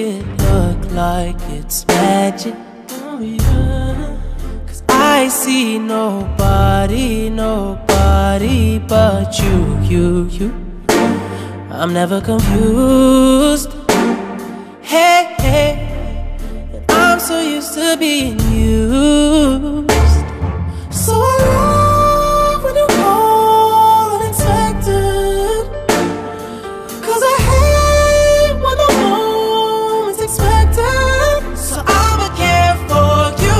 it look like it's magic? Oh yeah. 'Cause I see nobody but you. I'm never confused. Hey, and I'm so used to being used. So I love when you call unexpected, 'cause I hate when the moment's expected. So I'ma care for you.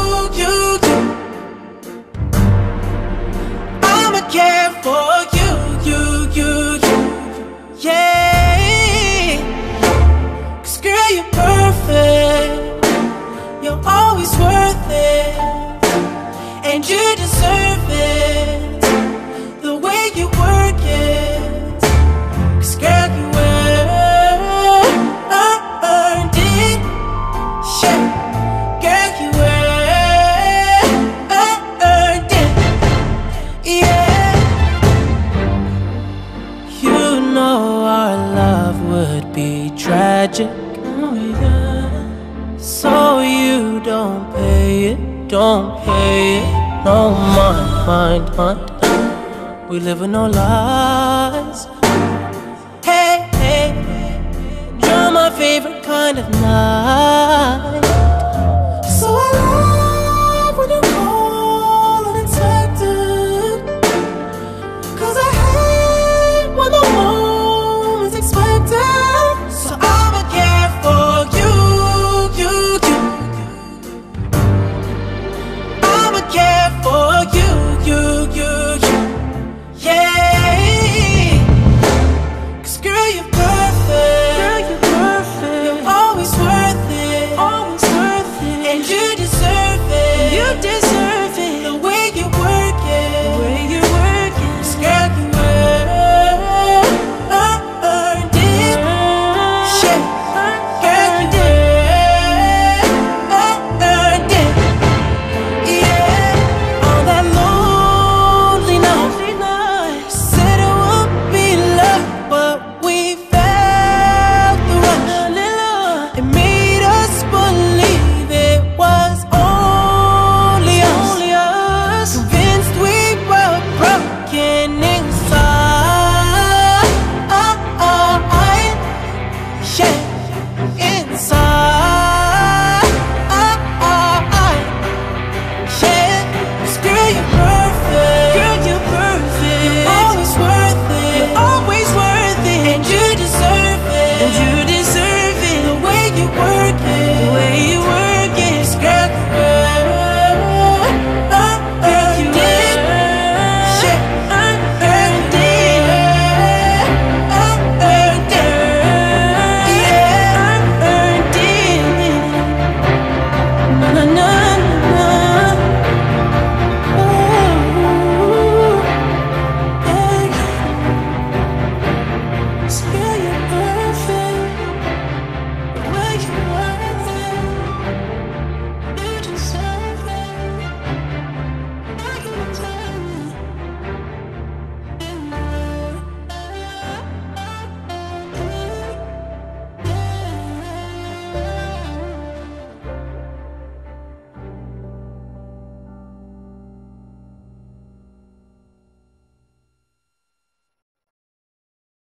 I'ma care for you. Yeah, 'cause girl, you're perfect. You're always worth it, and you deserve it. The way you work it, 'cause girl, you earned it. Yeah, girl, you earned it. Yeah, you know our love would be tragic. Oh yeah. So you don't pay it. No mind. We live with no lies. Hey, you're my favorite kind of night.